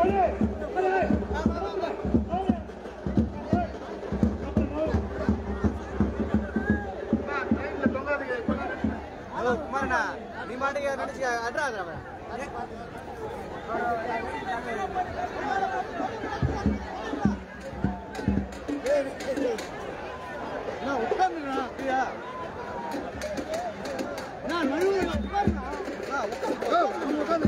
குமாரண்ணா நீ மாட்டுக்கு நினைச்சு அட்ராது உட்காந்துண்ணா அப்படியா நான் உட்காந்து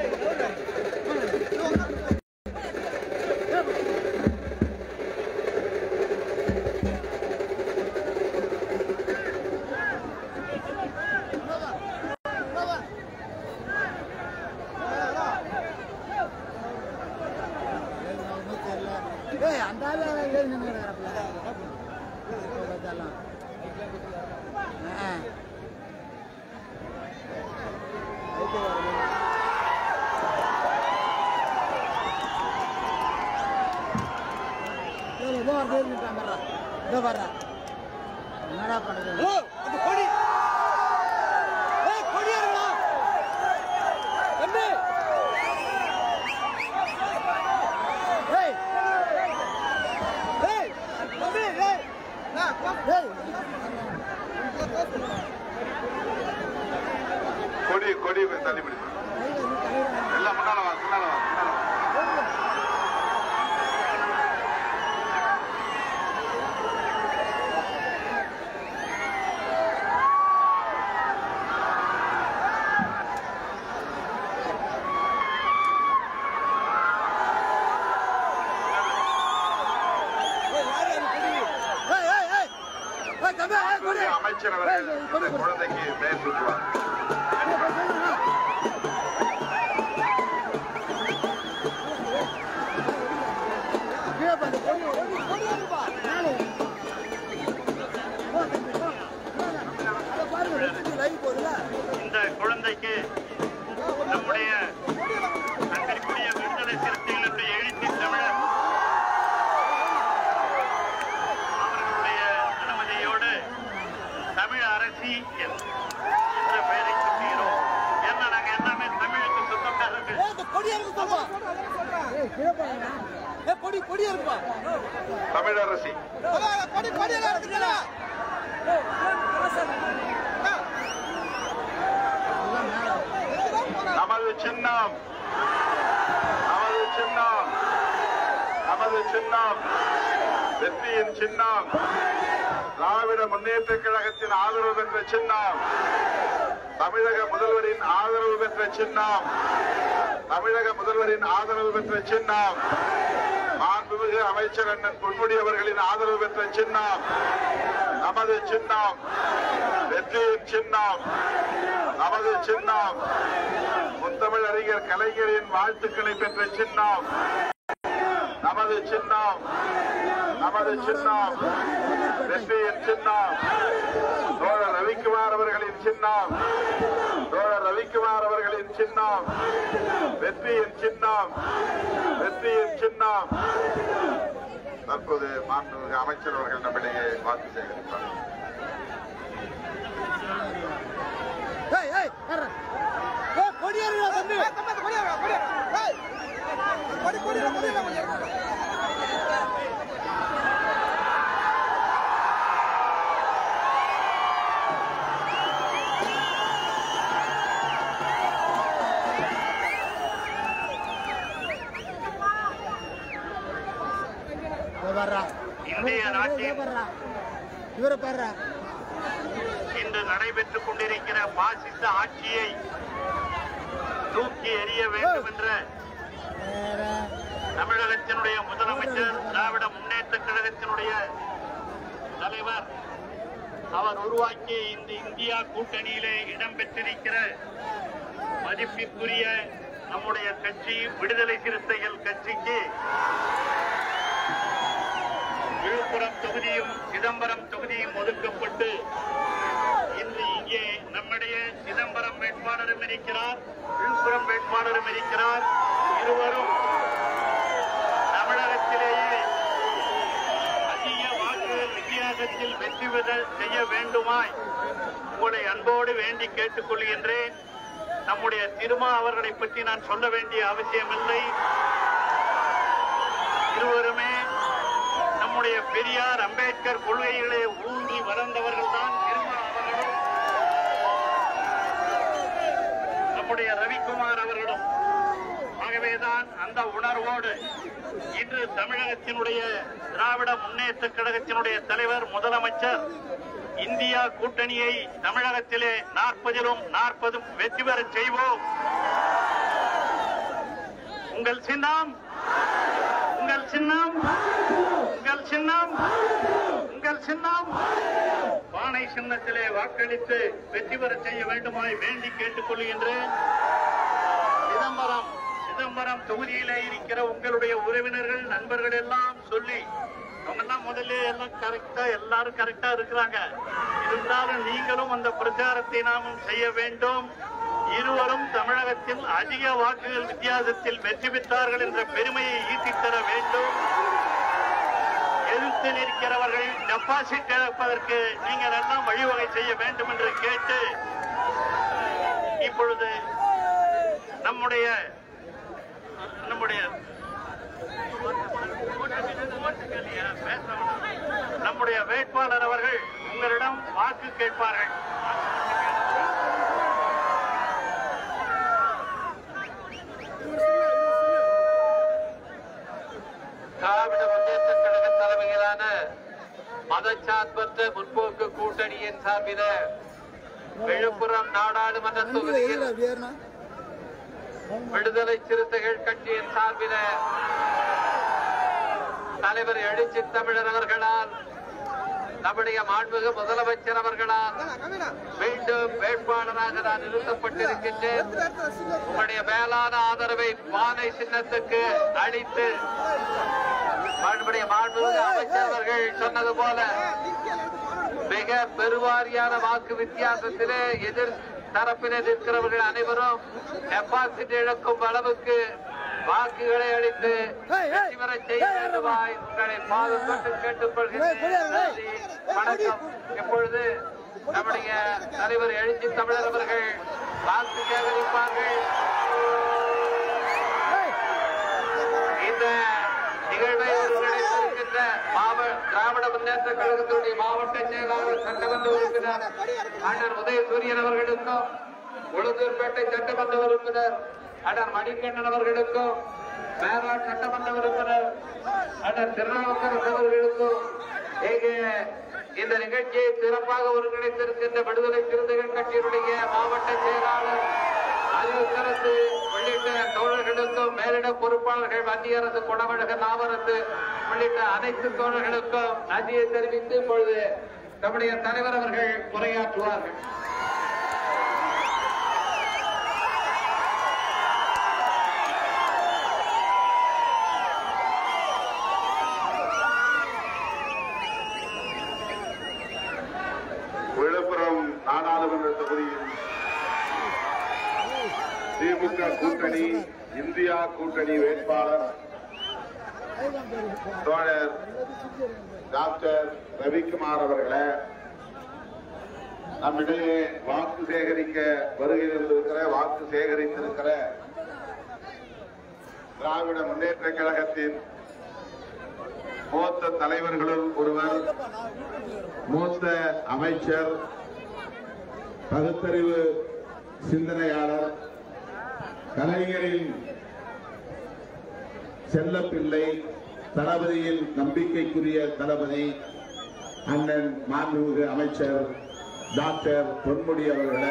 என்னடா பண்றது கொடி கொடியா கொடி கொடி தள்ளி பிடி எல்லாம் முன்னால வா முன்னால வா அமைச்சர் அவர்கள் குழந்தைக்கு பெயர் சூட்டுவார். இந்த குழந்தைக்கு நம்முடைய அக்கறைக்குரிய விடுதலை சிறுத்தைகளுடைய எழுச்சி தமிழர் அவர்களுடைய அனுமதியோடு தமிழ் அரசி என்ற பெயரை சுட்டுகிறோம். ஏன்னா நாங்க எல்லாமே தமிழுக்கு சொந்தக்காரர்கள். தமிழரசி நமது சின்னம் நமது சின்னம் நமது சின்னம் வெற்றியின் சின்னம் திராவிட முன்னேற்ற கழகத்தின் ஆதரவு பெற்ற சின்னம் தமிழக முதல்வரின் ஆதரவு பெற்ற சின்னம் தமிழக முதல்வரின் ஆதரவு பெற்ற சின்னம் மாண்புமிகு அமைச்சர் அண்ணன் பொன்முடி அவர்களின் ஆதரவு பெற்ற சின்னம் நமது சின்னம் வெற்றியின் சின்னம் நமது சின்னம் முத்தமிழ் அறிஞர் கலைஞரின் வாழ்த்துக்களை பெற்ற சின்னம் நமது சின்னம் நமது சின்னம் வெற்றியின் சின்னம் தோழர் ரவிக்குமார் அவர்களின் சின்னம் தோழர் ரவிக்குமார் அவர்களின் சின்னம் வெற்றியின் சின்னம் வெற்றியின் சின்னம். தற்போது மாண்புமிகு அமைச்சர் அவர்கள் நம்மிடையே வாக்கு சேகரிப்பார். இந்திய நாட்டில் இன்று நடைபெற்றுக் கொண்டிருக்கிற பாசிச ஆட்சியை தூக்கி எறிய வேண்டும் என்ற தமிழகத்தினுடைய முதலமைச்சர் திராவிட முன்னேற்ற கழகத்தினுடைய தலைவர் அவர் உருவாக்கிய இந்த இந்தியா கூட்டணியிலே இடம்பெற்றிருக்கிற மதிப்பிற்குரிய நம்முடைய கட்சி விடுதலை சிறுத்தைகள் கட்சிக்கு விழுப்புரம் தொகுதியும் சிதம்பரம் தொகுதியும் ஒதுக்கப்பட்டு இன்று இங்கே நம்முடைய சிதம்பரம் வேட்பாளரும் இருக்கிறார், விழுப்புரம் வேட்பாளரும் இருக்கிறார். இருவரும் தமிழகத்திலேயே அதிக வாக்குகள் வித்தியாசத்தில் வெற்றி பெற செய்ய வேண்டுமாய் உங்களை அன்போடு வேண்டி கேட்டுக் கொள்கின்றேன். நம்முடைய திருமா அவர்களை பற்றி நான் சொல்ல வேண்டிய அவசியமில்லை. பெரியார் அம்பேத்கர் கொள்கைகளை ஊன்றி வளர்ந்தவர்கள் தான் திருமா அவர்களும் நம்முடைய ரவிக்குமார் அவர்களும். ஆகவேதான் அந்த உணர்வோடு இன்று தமிழகத்தினுடைய திராவிட முன்னேற்ற கழகத்தினுடைய தலைவர் முதலமைச்சர் இந்தியா கூட்டணியை தமிழகத்திலே 40லும் 40 வெற்றி பெற செய்வோம். உங்கள் சின்னம், உங்கள் சின்னம், உங்கள் சின்னம், உங்கள் சின்னம் பானை சின்னத்திலே வாக்களித்து வெற்றி பெற செய்ய வேண்டுமாய் வேண்டி கேட்டுக் கொள்கின்றேன். சிதம்பரம் தொகுதியிலே இருக்கிற உங்களுடைய உறவினர்கள் நண்பர்கள் எல்லாம் சொல்லி அவங்கெல்லாம் முதல்ல எல்லாம் கரெக்டா எல்லாரும் கரெக்டா இருக்கிறாங்க. இருந்தாலும் நீங்களும் அந்த பிரச்சாரத்தை நாமும் செய்ய வேண்டும். இருவரும் தமிழகத்தில் அதிக வாக்குகள் வித்தியாசத்தில் வெற்றி பெற்றார்கள் என்ற பெருமையை ஈட்டித்தர வேண்டும். எதிர்த்து நிற்கிறவர்கள் டெபாசிட் இழப்பதற்கு நீங்கள் எல்லாம் வழிவகை செய்ய வேண்டும் என்று கேட்டு இப்பொழுது நம்முடைய வேட்பாளர் அவர்கள் உங்களிடம் வாக்கு கேட்பார்கள். திராவிட முன்னேற்ற கழக தலைமையிலான மதச்சார்பற்ற முற்போக்கு கூட்டணியின் சார்பில் விழுப்புரம் நாடாளுமன்ற தொகுதியில் விடுதலை சிறுத்தைகள் கட்சியின் சார்பில் தலைவர் எழுச்சி தமிழர் அவர்களால் நம்முடைய மாண்புமிகு முதலமைச்சர் அவர்களால் மீண்டும் வேட்பாளராக நான் நிறுத்தப்பட்டிருக்கின்றேன். உங்களுடைய மேலான ஆதரவை பானை சின்னத்துக்கு அளித்து நம்முடைய மாண்புமிகு அமைச்சர் அவர்கள் சொன்னது போல மிக பெருவாரியான வாக்கு வித்தியாசத்திலே எதிர் தரப்பிலே நிற்கிறவர்கள் அனைவரும் டெபாசிட் இழக்கும் அளவுக்கு வாக்குகளை அளித்து வெற்றி பெற செய்ய வேண்டுமாய் உங்களை பாதுகாத்து கேட்டுக் கொள்கிறேன். வணக்கம். இப்பொழுது நம்முடைய தலைவர் எழுச்சி தமிழர் அவர்கள் வாக்கு சேகரிப்பார்கள். இந்த நிகழ்வை ஒருங்கிணைத்திருக்கின்ற திராவிட முன்னேற்ற கழகத்தினுடைய மாவட்ட செயலாளர் சட்டமன்ற உறுப்பினர் அண்ணன் உதயசூரியன் அவர்களுக்கும், உளுந்தூர்பேட்டை சட்டமன்ற உறுப்பினர் அண்ணன் மணிகண்டன் அவர்களுக்கும், மேலாட் சட்டமன்ற உறுப்பினர் அண்ணன் திருநாவுக்கரசு அவர்களுக்கும், இங்கே இந்த நிகழ்ச்சியை சிறப்பாக ஒருங்கிணைத்திருக்கின்ற விடுதலை சிறுத்தைகள் கட்சியினுடைய மாவட்ட செயலாளர் அறிவுக்கரசு உள்ளிட்ட தோழர்களுக்கும், மேலிட பொறுப்பாளர்கள், மத்திய அரசு கொடவழக நாவரசு உள்ளிட்ட அனைத்து தோழர்களுக்கும் நன்றியை தெரிவித்து இப்பொழுது நம்முடைய தலைவர் அவர்கள் உரையாற்றுவார்கள். விழுப்புரம் நாடாளுமன்ற தொகுதியில் திமுக கூட்டணி இந்தியா கூட்டணி வேட்பாளர் தோழர் டாக்டர் ரவிக்குமார் அவர்களை நம்மிடையே வாக்கு சேகரிக்க வருகிற வாக்கு சேகரித்திருக்கிற திராவிட முன்னேற்ற கழகத்தின் மூத்த தலைவர்களுள் ஒருவர், மூத்த அமைச்சர், பகுத்தறிவு சிந்தனையாளர், கலைஞரின் செல்லப்பிள்ளை, தளபதியின் நம்பிக்கைக்குரிய தளபதி அண்ணன் மாண்புமிகு அமைச்சர் டாக்டர் பொன்முடி அவர்களை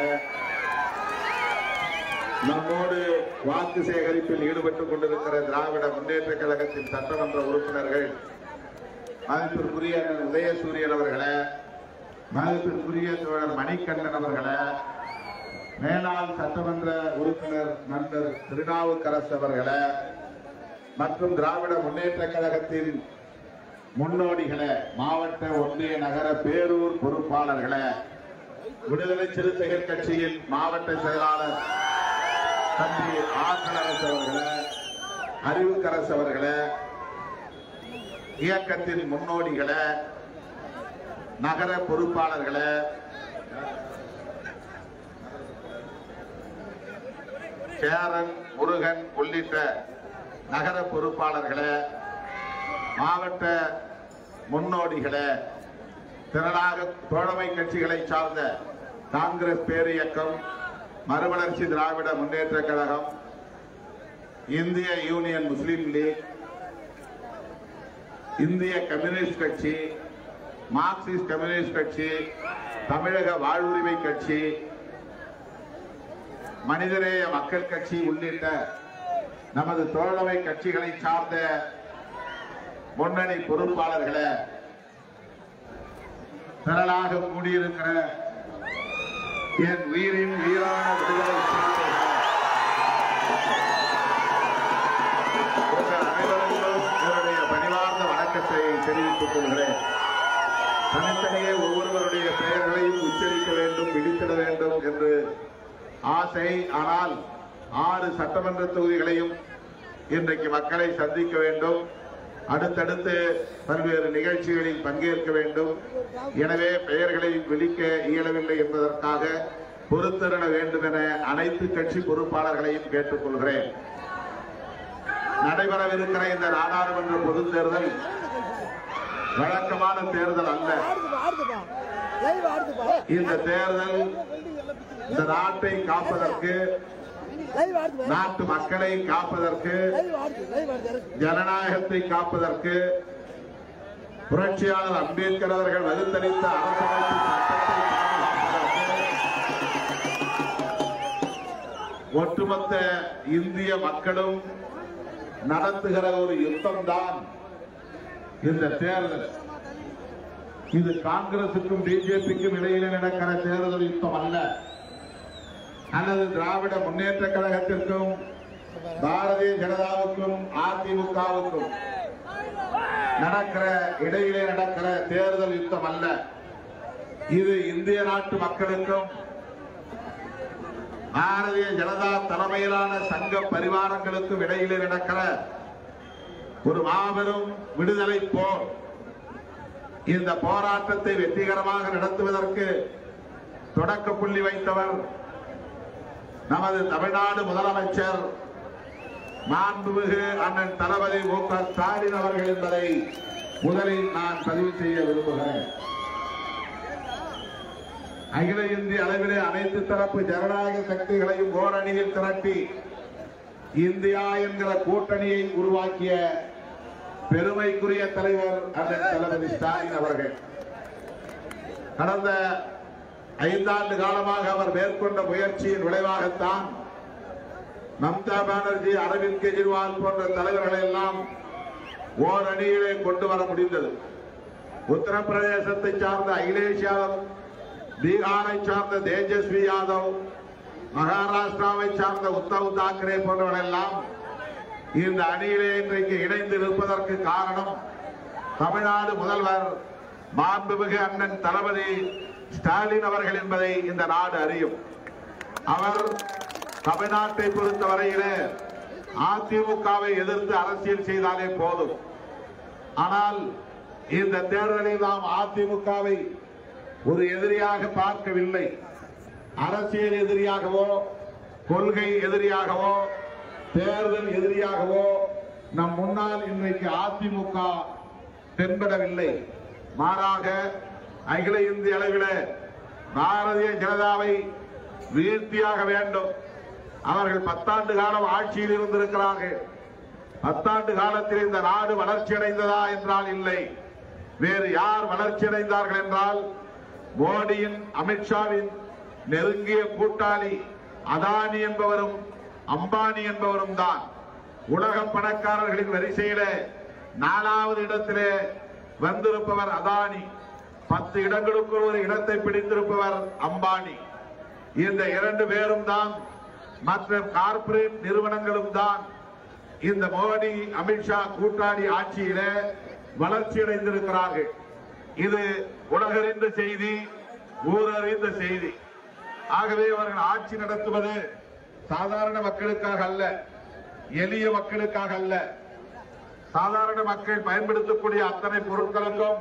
நம்மோடு வாக்கு சேகரிப்பில் ஈடுபட்டுக் கொண்டிருக்கிற திராவிட முன்னேற்ற கழகத்தின் சட்டமன்ற உறுப்பினர்கள், மதிப்பிற்குரிய உதயசூரியன் அவர்களை, மதிப்பிற்குரிய தோழர் மணிகண்டன் அவர்களை, மேலாள் சட்டமன்ற உறுப்பினர் நண்பர் திருநாவுக்கரசு அவர்களை மற்றும் திராவிட முன்னேற்ற கழகத்தின் முன்னோடிகளை, மாவட்ட ஒன்றிய நகர பேரூர் பொறுப்பாளர்களை, விடுதலை சிறுத்தைகள் கட்சியின் மாவட்ட செயலாளர் தம்பி ஆசனரசு அவர்களை, அறிவுக்கரசு அவர்களை, இயக்கத்தின் முன்னோடிகளை, நகர பொறுப்பாளர்களை, சேரன், முருகன் உள்ளிட்ட நகர பொறுப்பாளர்களை, மாவட்ட முன்னோடிகளே, திரளாக தோழமை கட்சிகளை சார்ந்த காங்கிரஸ் பேரியக்கம், மறுமலர்ச்சி திராவிட முன்னேற்ற கழகம், இந்திய யூனியன் முஸ்லீம் லீக், இந்திய கம்யூனிஸ்ட் கட்சி, மார்க்சிஸ்ட் கம்யூனிஸ்ட் கட்சி, தமிழக வாழ்வுரிமை கட்சி, மனிதநேய மக்கள் கட்சி உள்ளிட்ட நமது தோழமை கட்சிகளை சார்ந்த முன்னணி பொறுப்பாளர்களே, திரளாக கூடியிருக்கிற என் உயிரின் உயிரான விடுதலை உங்கள் அனைவருக்கும் என்னுடைய பணிவார்ந்த வணக்கத்தை தெரிவித்துக் கொள்கிறேன். தனித்தனியே ஒவ்வொருவருடைய பெயர்களையும் உச்சரிக்க வேண்டும், விழித்திட வேண்டும் என்று ஆசை. ஆனால் 6 சட்டமன்ற தொகுதிகளையும் இன்றைக்கு மக்களை சந்திக்க வேண்டும், அடுத்தடுத்து பல்வேறு நிகழ்ச்சிகளில் பங்கேற்க வேண்டும். எனவே பெயர்களை விழிக்க இயலவில்லை என்பதற்காக பொறுத்திருட வேண்டும் என அனைத்து கட்சி பொறுப்பாளர்களையும் கேட்டுக் கொள்கிறேன். நடைபெறவிருக்கிற இந்த நாடாளுமன்ற பொதுத் தேர்தல் வழக்கமான தேர்தல் அல்ல. இந்த தேர்தல் இந்த நாட்டை காப்பதற்கு, நாட்டு மக்களை காப்பதற்கு, ஜனநாயகத்தை காப்பதற்கு, புரட்சியாளர் அம்பேத்கர் அவர்கள் வகுத்தளித்த அரசமைப்பு சட்டத்தை ஒட்டுமொத்த இந்திய மக்களும் நடத்துகிற ஒரு யுத்தம்தான் இந்த தேர்தல். இது காங்கிரசுக்கும் பிஜேபிக்கும் இடையிலே நடக்கிற தேர்தல் யுத்தம் அல்ல, அல்லது திராவிட முன்னேற்ற கழகத்திற்கும் பாரதிய ஜனதாவுக்கும் அதிமுகவுக்கும் இடையிலே நடக்கிற தேர்தல் யுத்தம் அல்ல. இது இந்திய நாட்டு மக்களுக்கும் பாரதிய ஜனதா தலைமையிலான சங்க பரிவாரங்களுக்கும் இடையிலே நடக்கிற ஒரு மாபெரும் விடுதலை போர். இந்த போராட்டத்தை வெற்றிகரமாக நடத்துவதற்கு தொடக்க புள்ளி வைத்தவர் நமது தமிழ்நாடு முதலமைச்சர் மாண்புமிகு அண்ணன் தளபதி மு.க. ஸ்டாலின் அவர்கள் என்பதை முதலில் நான் பதிவு செய்ய விரும்புகிறேன். அகில இந்திய அளவிலே அனைத்து தரப்பு ஜனநாயக சக்திகளையும் ஓரணியில் திரட்டி இந்தியா என்கிற கூட்டணியை உருவாக்கிய பெருமைக்குரிய தலைவர் அண்ணன் தளபதி ஸ்டாலின் அவர்கள் கடந்த 5 ஆண்டு காலமாக அவர் மேற்கொண்ட முயற்சியின் விளைவாகத்தான் மம்தா பானர்ஜி, அரவிந்த் கெஜ்ரிவால் போன்ற தலைவர்களை எல்லாம் ஓரணியிலே கொண்டு வர முடிந்தது. உத்தரப்பிரதேசத்தை சார்ந்த அகிலேஷ் யாதவ், பீகாரை சார்ந்த தேஜஸ்வி யாதவ், மகாராஷ்டிராவை சார்ந்த உத்தவ் தாக்கரே போன்றவர்கள் எல்லாம் இந்த அணியிலே இன்றைக்கு இணைந்து இருப்பதற்கு காரணம் தமிழ்நாடு முதல்வர் மாண்புமிகு அண்ணன் தளபதி ஸ்டாலின் அவர்கள் என்பதை இந்த நாடு அறியும். அவர் தமிழ்நாட்டை பொறுத்தவரையிலே அதிமுகவை எதிர்த்து அரசியல் செய்தாலே போதும். ஆனால் இந்த தேர்தலில் நாம் அதிமுகவை ஒரு எதிரியாக பார்க்கவில்லை. அரசியல் எதிரியாகவோ, கொள்கை எதிரியாகவோ, தேர்தல் எதிரியாகவோ நம் முன்னால் இன்றைக்கு அதிமுக தென்படவில்லை. மாறாக அகில இந்திய அளவில் பாரதிய ஜனதாவை வீழ்த்தியாக வேண்டும். அவர்கள் 10 ஆண்டு காலம் ஆட்சியில் இருந்திருக்கிறார்கள். 10 ஆண்டு காலத்தில் இந்த நாடு வளர்ச்சி அடைந்ததா என்றால் இல்லை. வேறு யார் வளர்ச்சி அடைந்தார்கள் என்றால் மோடியின், அமித்ஷாவின் நெருங்கிய கூட்டாளி அதானி என்பவரும் அம்பானி என்பவரும் தான். உலக பணக்காரர்களின் வரிசையில 4வது இடத்திலே வந்திருப்பவர் அதானி. 10 இடங்களுக்குள் ஒரு இடத்தை பிடித்திருப்பவர் அம்பானி. இந்த 2 பேரும் தான், மற்ற கார்ப்பரேட் நிறுவனங்களும் தான் இந்த மோடி, அமித்ஷா கூட்டாளி ஆட்சியில வளர்ச்சி அடைந்திருக்கிறார்கள். இது உலகறிந்த செய்தி, ஊரறிந்த செய்தி. ஆகவே அவர்கள் ஆட்சி நடத்துவது சாதாரண மக்களுக்காக அல்ல, எளிய மக்களுக்காக அல்ல. சாதாரண மக்கள் பயன்படுத்தக்கூடிய அத்தனை பொருட்களுக்கும்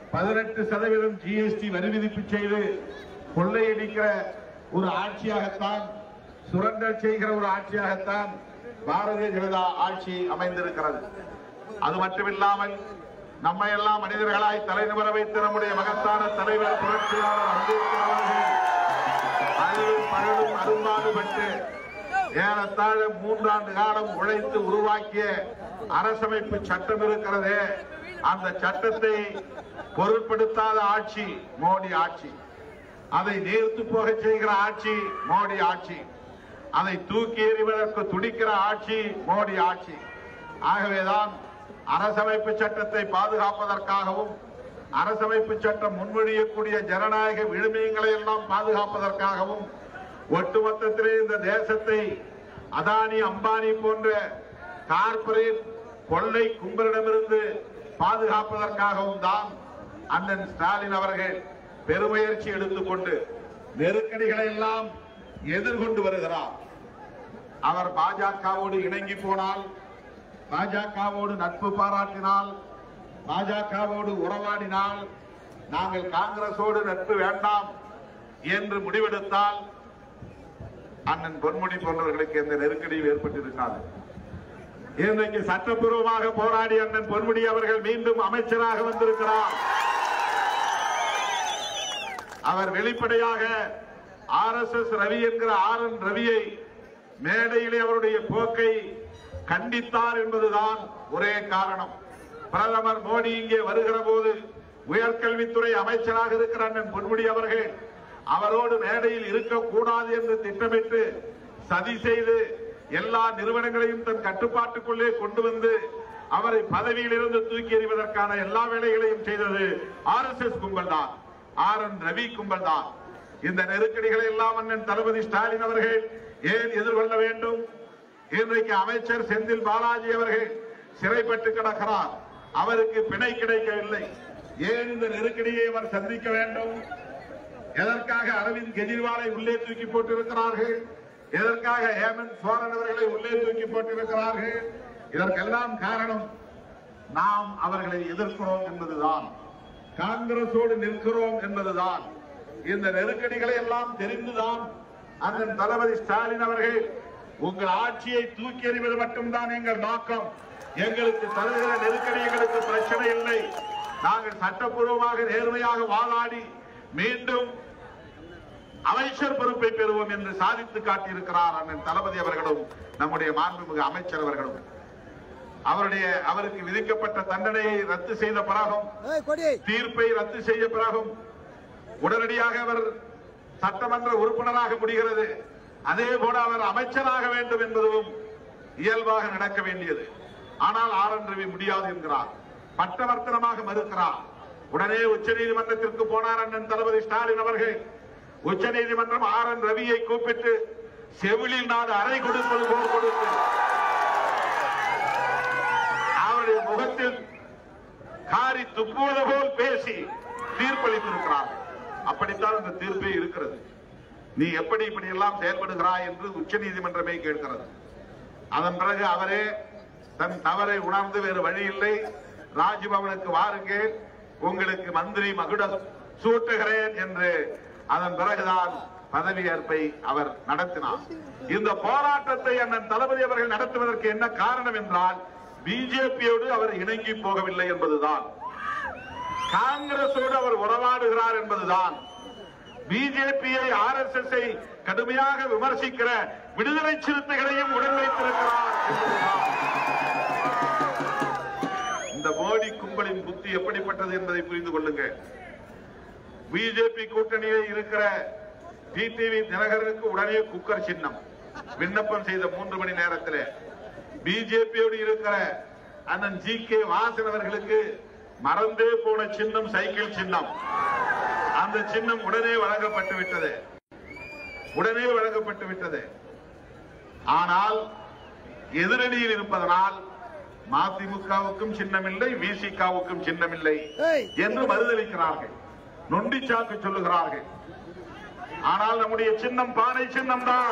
18% GST வரி விதிப்பு செய்து கொள்ளையடிக்கிற ஒரு ஆட்சியாகத்தான், சுரண்டல் செய்கிற ஒரு ஆட்சியாகத்தான் பாரதிய ஜனதா ஆட்சி அமைந்திருக்கிறது. அது மட்டுமில்லாமல் நம்மை எல்லாம் மனிதர்களாய் தலைநிமிர வைத்த நம்முடைய மகத்தான தலைவர் புரட்சியாளர் அம்பேத்கர் அவர்கள் அதிலும் பகலும் அரும்பாடுபட்டு ஏறத்தாழ 3 ஆண்டு காலம் உழைத்து உருவாக்கிய அரசமைப்பு சட்டம் இருக்கிறதே, அந்த சட்டத்தை பொருட்படுத்தாத ஆட்சி மோடி ஆட்சி, அதை நீர்த்து போக செய்கிற ஆட்சி மோடி ஆட்சி, அதை தூக்கி எறிவதற்கு துடிக்கிற ஆட்சி மோடி ஆட்சி. ஆகவேதான் அரசமைப்பு சட்டத்தை பாதுகாப்பதற்காகவும் அரசமைப்பு சட்டம் முன்மொழியக்கூடிய ஜனநாயக விழுமியங்களை எல்லாம் பாதுகாப்பதற்காகவும் ஒட்டுமொத்தத்திலே இந்த தேசத்தை அதானி அம்பானி போன்ற கார்ப்பரேட் கொள்ளை கும்பலிடமிருந்து பாதுகாப்பதற்காகவும் தான் அண்ணன் ஸ்டாலின் அவர்கள் பெருமுயற்சி எடுத்துக்கொண்டு நெருக்கடிகளை எல்லாம் எதிர்கொண்டு வருகிறார். அவர் பாஜகவோடு இணங்கி போனால், பாஜகவோடு நட்பு பாராட்டினால், பாஜகவோடு உறவாடினால், நாங்கள் காங்கிரஸோடு நட்பு வேண்டாம் என்று முடிவெடுத்தால் அண்ணன் பொன்முடி போன்றவர்களுக்கு எந்த நெருக்கடியும் ஏற்பட்டிருக்காது. இன்றைக்கு சட்டப்பூர்வமாக போராடி அண்ணன் பொன்முடி அவர்கள் மீண்டும் அமைச்சராக வந்திருக்கிறார். அவர் வெளிப்படையாக RSS ரவி என்கிற RN ரவியை மேடையிலே அவருடைய போக்கை கண்டித்தார் என்பதுதான் ஒரே காரணம். பிரதமர் மோடி இங்கே வருகிற போது உயர்கல்வித்துறை அமைச்சராக இருக்கிற அண்ணன் பொன்முடி அவர்கள் அவரோடு மேடையில் இருக்கக்கூடாது என்று திட்டமிட்டு சதி செய்து எல்லா நிறுவனங்களையும் தன் கட்டுப்பாட்டுக்குள்ளே கொண்டு வந்து அவரை பதவியில் இருந்து தூக்கி எறிவதற்கான எல்லா வேலைகளையும் செய்தது RSS கும்பல் தான், RN ரவி கும்பல் தான். இந்த நெருக்கடிகளை எல்லாம் அண்ணன் தளபதி ஸ்டாலின் அவர்கள் ஏன் எதிர்கொள்ள வேண்டும்? இன்றைக்கு அமைச்சர் செந்தில் பாலாஜி அவர்கள் சிறைப்பட்டு கிடக்கிறார், அவருக்கு பிணை கிடைக்கவில்லை. ஏன் இந்த நெருக்கடியை அவர் சந்திக்க வேண்டும்? எதற்காக அரவிந்த் கெஜ்ரிவாலை உள்ளே தூக்கி போட்டிருக்கிறார்கள்? எதற்காக ஹேமந்த் சோரன் அவர்களை உள்ளே தூக்கி போட்டிருக்கிறார்கள்? இதற்கெல்லாம் காரணம் நாம் அவர்களை எதிர்க்கிறோம் என்பதுதான், காங்கிரஸோடு நிற்கிறோம் என்பதுதான். இந்த நெருக்கடிகளை எல்லாம் தெரிந்துதான் அண்ணன் தளபதி ஸ்டாலின் அவர்கள் உங்கள் ஆட்சியை தூக்கி எறிவது மட்டும்தான் எங்கள் நோக்கம், எங்களுக்கு தருகிற நெருக்கடி எங்களுக்கு பிரச்சனை இல்லை, நாங்கள் சட்டப்பூர்வமாக நேர்மையாக வாதாடி மீண்டும் அமைச்சர் பொறுப்பை பெறுவோம் என்று சாதித்து காட்டியிருக்கிறார் அண்ணன் தளபதி அவர்களும் நம்முடைய மாண்புமிகு அமைச்சர் அவர்களும். அவருக்கு விதிக்கப்பட்ட தண்டனையை ரத்து செய்த பிறகும், தீர்ப்பை ரத்து செய்ய பிறகும் உடனடியாக அவர் சட்டமன்ற உறுப்பினராக முடிகிறது. அதே போல அவர் அமைச்சராக வேண்டும் என்பதும் இயல்பாக நடக்க வேண்டியது. ஆனால் RN ரவி முடியாது என்கிறார், பட்டவர்த்தனமாக மறுக்கிறார். உடனே உச்சநீதிமன்றத்திற்கு போனார் அண்ணன் தளபதி ஸ்டாலின் அவர்கள். உச்சநீதிமன்றம் RN ரவியை கூப்பிட்டு செவிலில் நாடு அறை கொடுப்பது போல் கொடுத்து அவருடைய முகத்தில் காரி துப்புவது போல் பேசி தீர்ப்பளித்திருக்கிறார். அப்படித்தான் இந்த தீர்ப்பே இருக்கிறது. நீ எப்படி இப்படி எல்லாம் செயல்படுகிறாய் என்று உச்சநீதிமன்றமே கேட்கிறது. அதன் பிறகு அவரே தன் தவறை உணர்ந்து வேறு வழி இல்லை, ராஜ்பவனுக்கு வாருங்கள், உங்களுக்கு மந்திரி மகுடம் சூட்டுகிறேன் என்று அதன் பிறகுதான் பதவியேற்பை அவர் நடத்தினார். இந்த போராட்டத்தை அண்ணன் தளபதி அவர்கள் நடத்துவதற்கு என்ன காரணம் என்றால், பிஜேபியோடு அவர் இணங்கி போகவில்லை என்பதுதான், காங்கிரஸோடு அவர் உறவாடுகிறார் என்பதுதான், பிஜேபியை RSS-ஐ கடுமையாக விமர்சிக்கிற விடுதலை சிறுத்தைகளையும் உடன் வைத்திருக்கிறார் என்பதுதான். இந்த மோடி கும்பலின் புத்தி எப்படிப்பட்டது என்பதை புரிந்து கொள்ளுங்கள். பிஜேபி கூட்டணியில் இருக்கிற டிடிவி தினகரனுக்கு உடனே குக்கர் சின்னம் விண்ணப்பம் செய்த 3 மணி நேரத்தில், பிஜேபியோடு இருக்கிற அண்ணன் GK வாசன் அவர்களுக்கு மறந்தே போன சின்னம் சைக்கிள் சின்னம், அந்த சின்னம் உடனே வழங்கப்பட்டு விட்டது. ஆனால் எதிரணியில் இருப்பதனால் மதிமுகவுக்கும் சின்னமில்லை, விசிகாவுக்கும் சின்னமில்லை என்று மறுதளிக்கிறார்கள், நொண்டிச்சாக்கு சொல்லுகிறார்கள். ஆனால் நம்முடைய சின்னம் பானை சின்னம் தான்,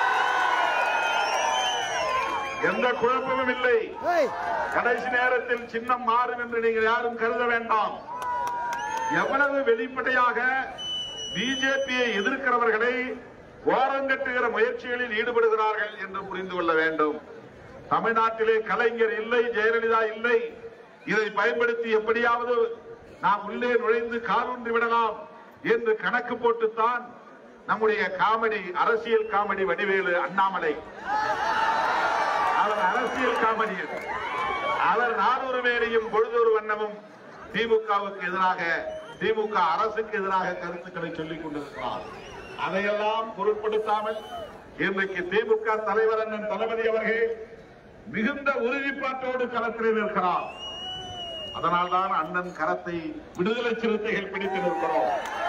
எந்த குழப்பமும் இல்லை. கடைசி நேரத்தில் சின்னம் மாறும் என்று நீங்கள் யாரும் கருத வேண்டாம். எவ்வளவு வெளிப்படையாக பிஜேபியை எதிர்க்கிறவர்களை ஓரங்கட்டுகிற முயற்சிகளில் ஈடுபடுகிறார்கள் என்று புரிந்து கொள்ள வேண்டும். தமிழ்நாட்டிலே கலைஞர் இல்லை, ஜெயலலிதா இல்லை, இதை பயன்படுத்தி எப்படியாவது நாம் உள்ளே நுழைந்து காலூன்றி விடலாம் என்று கணக்கு போட்டுத்தான் நம்முடைய காமெடி, அரசியல் காமெடி வடிவேலு அண்ணாமலை, அவர் அரசியல் காமெடியர். அவர் 400 பேரையும் பொழுதொரு வண்ணமும் திமுகவுக்கு எதிராக, திமுக அரசுக்கு எதிராக கருத்துக்களை சொல்லிக் கொண்டிருக்கிறார். அதையெல்லாம் பொருட்படுத்தாமல் இன்றைக்கு திமுக தலைவர் அண்ணன் தளபதி அவர்கள் மிகுந்த உறுதிப்பாட்டோடு களத்தில் நிற்கிறார். அதனால்தான் அண்ணன் கரத்தை விடுதலை சிறுத்தைகள் பிடித்து நிற்கிறோம்.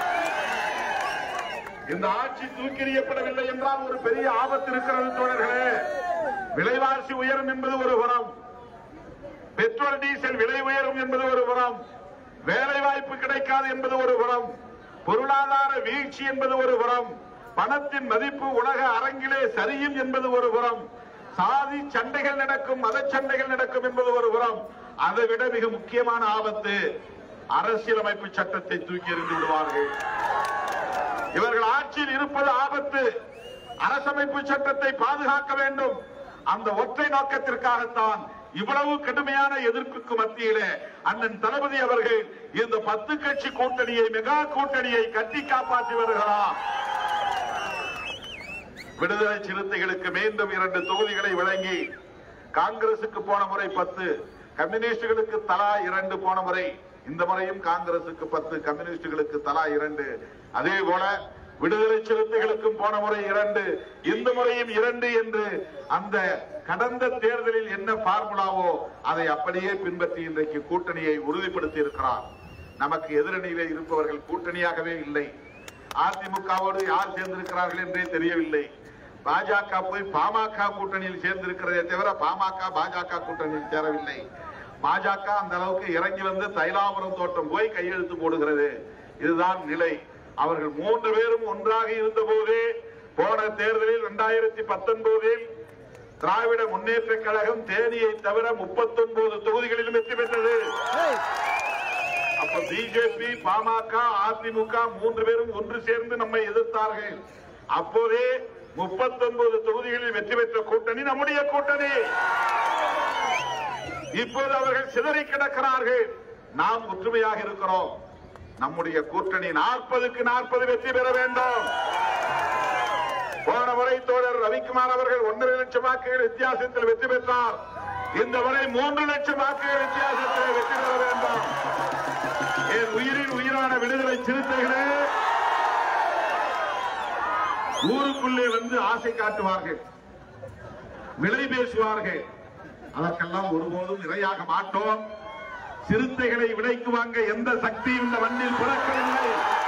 இந்த ஆட்சி தூக்கெறியப்படவில்லை என்றால் ஒரு பெரிய ஆபத்து இருக்கிறது தோழர்களே. விலைவாசி உயரும் என்பது ஒரு புறம், பெட்ரோல் டீசல் விலை உயரும் என்பது ஒரு புறம், வேலை வாய்ப்பு கிடைக்காது என்பது ஒரு புறம், பொருளாதார வீழ்ச்சி என்பது ஒரு புறம், பணத்தின் மதிப்பு உலக அரங்கிலே சரியும் என்பது ஒரு புறம், சாதி சண்டைகள் நடக்கும், மத சண்டைகள் நடக்கும் என்பது ஒரு புறம். அதை விட மிக முக்கியமான ஆபத்து, அரசியலமைப்பு சட்டத்தை தூக்கி எறிந்து விடுவார்கள். இவர்கள் ஆட்சியில் இருப்பது ஆபத்து. அரசமைப்பு சட்டத்தை பாதுகாக்க வேண்டும். அந்த ஒற்றை நோக்கத்திற்காகத்தான் இவ்வளவு கடுமையான எதிர்ப்புக்கு மத்தியிலே அண்ணன் தளபதி அவர்கள் இந்த 10 கட்சி கூட்டணியை, மெகா கூட்டணியை கட்டி காப்பாற்றி வருகிறார். விடுதலை சிறுத்தைகளுக்கு மீண்டும் 2 தொகுதிகளை வழங்கி, காங்கிரசுக்கு போன முறை 10, கம்யூனிஸ்டுகளுக்கு தலா 2 போன முறை, இந்த முறையும் காங்கிரசுக்கு 10, கம்யூனிஸ்டுகளுக்கு தலா 2. அதே போல விடுதலை சிறுத்தைகளுக்கும் போன முறை 2, இந்த முறையும் 2 என்று அந்த கடந்த தேர்தலில் என்ன பார்முலாவோ அதை அப்படியே பின்பற்றி இன்றைக்கு கூட்டணியை உறுதிப்படுத்தி இருக்கிறார். நமக்கு எதிரணியிலே இருப்பவர்கள் கூட்டணியாகவே இல்லை. அதிமுகவோடு யார் சேர்ந்திருக்கிறார்கள் என்றே தெரியவில்லை. பாஜக போய் பாமக கூட்டணியில் சேர்ந்திருக்கிறதே தவிர பாமக பாஜக கூட்டணியில் சேரவில்லை. பாஜக அந்த அளவுக்கு இறங்கி வந்து தைலாபுரம் தோட்டம் போய் கையெழுத்து போடுகிறது. இதுதான் நிலை. அவர்கள் 3 பேரும் ஒன்றாக இருந்த போதே போன தேர்தலில் 2019 திராவிட முன்னேற்ற கழகம் தேனியை தவிர 39 தொகுதிகளிலும் வெற்றி பெற்றது. அப்ப பிஜேபி, பாமக, அதிமுக 3 பேரும் ஒன்று சேர்ந்து நம்மை எதிர்த்தார்கள். அப்போதே 39 தொகுதிகளில் வெற்றி பெற்ற கூட்டணி நம்முடைய கூட்டணி. இப்போது அவர்கள் சிதறி கிடக்கிறார்கள். நாம் ஒற்றுமையாக இருக்கிறோம். நம்முடைய கூட்டணி 40க்கு 40 வெற்றி பெற வேண்டும். போன முறை தோழர் ரவிக்குமார் அவர்கள் 1.5 லட்சம் வாக்குகள் வித்தியாசத்தில் வெற்றி பெற்றார். இந்த முறை 3 லட்சம் வாக்குகள் வித்தியாசத்தில் வெற்றி பெற வேண்டும். என் உயிரின் உயிரான விடுதலை சிறுத்தைகளே, ஊருக்குள்ளே வந்து ஆசை காட்டுவார்கள், விலை பேசுவார்கள். அதற்கெல்லாம் ஒருபோதும் இரையாக மாட்டோம். சிறுத்தைகளை விலைக்கு வாங்க எந்த சக்தியும் இந்த மண்ணில் பிறக்கவில்லை.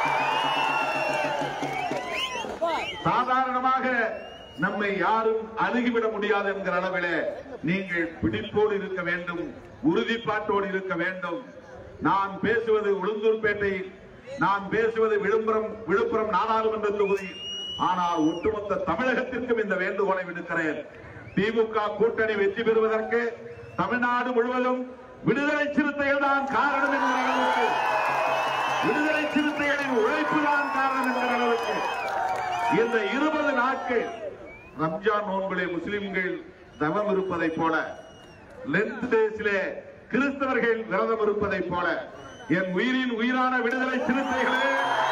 சாதாரணமாக நம்மை யாரும் அணுகிவிட முடியாது என்கிற அளவிலே நீங்கள் பிடிப்போடு இருக்க வேண்டும், உறுதிப்பாட்டோடு இருக்க வேண்டும். நான் பேசுவது உளுந்தூர்பேட்டை, நான் பேசுவது விழுப்புரம் நாடாளுமன்ற தொகுதி. ஆனால் ஒட்டுமொத்த தமிழகத்திற்கும் இந்த வேண்டுகோளை விடுக்கிறேன். திமுக கூட்டணி வெற்றி பெறுவதற்கு தமிழ்நாடு முழுவதும் விடுதலை சிறுத்தைகள் தான் காரணம் என்கிற அளவுக்கு, விடுதலை சிறுத்தைகளின் உழைப்பு தான் காரணம் என்கிற அளவுக்கு இந்த 20 நாட்கள் ரம்ஜான் நோன்பிலே முஸ்லிம்கள் தவம் இருப்பதை போல, லென்த் டேஸிலே கிறிஸ்தவர்கள் விரதம் இருப்பதை போல, என் உயிரின் உயிரான விடுதலை சிறுத்தைகளே,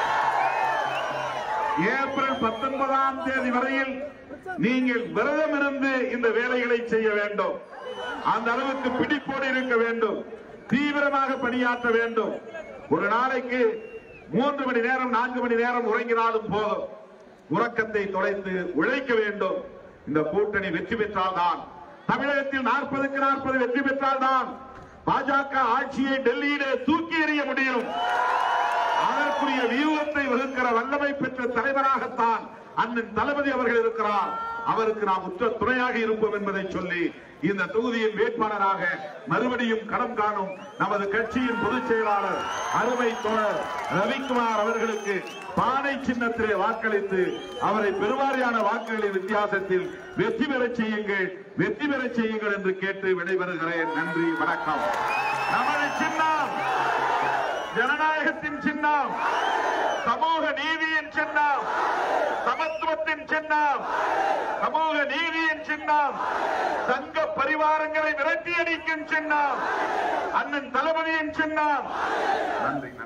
ஏப்ரல் 19ஆம் தேதி வரையில் நீங்கள் விரதம் இருந்து இந்த வேலைகளை செய்ய வேண்டும். அந்த அளவுக்கு பிடிப்போடு இருக்க வேண்டும், தீவிரமாக பணியாற்ற வேண்டும். ஒரு நாளைக்கு 3 மணி நேரம் 4 மணி நேரம் உறங்கினாலும் போதும். உறக்கத்தை தொலைத்து உழைக்க வேண்டும். இந்த கூட்டணி வெற்றி பெற்றால்தான், தமிழகத்தில் 40க்கு 40 வெற்றி பெற்றால்தான் பாஜக ஆட்சியை டெல்லியிலே தூக்கி எறிய முடியும். அதற்குரிய வியூகத்தை வகுக்கிற வல்லமை பெற்ற தலைவராகத்தான் அண்ணன் தளபதி அவர்கள் இருக்கிறார். அவருக்கு நாம் உற்ற துணையாக இருப்போம் என்பதை சொல்லி இந்த தொகுதியின் வேட்பாளராக மறுபடியும் களம் காணும் நமது கட்சியின் பொதுச் செயலாளர் அருமை தோழர் ரவிக்குமார் அவர்களுக்கு பானை சின்னத்திலே வாக்களித்து அவரை பெருவாரியான வாக்குகளின் வித்தியாசத்தில் வெற்றி பெறச் செய்யுங்கள், வெற்றி பெறச் செய்யுங்கள் என்று கேட்டு விடைபெறுகிறேன். நன்றி, வணக்கம். நமது சின்னம் ஜனநாயகத்தின் சின்னம், சமூக நீதியின் சின்னம், சமத்துவத்தின் சின்னம், சமூக நீதியின் சின்னம், சங்க பரி பரிவாரங்களை விரட்டி அடிக்கும் சின்னம் அண்ணன் தளபதியின் சின்னம். நன்றி.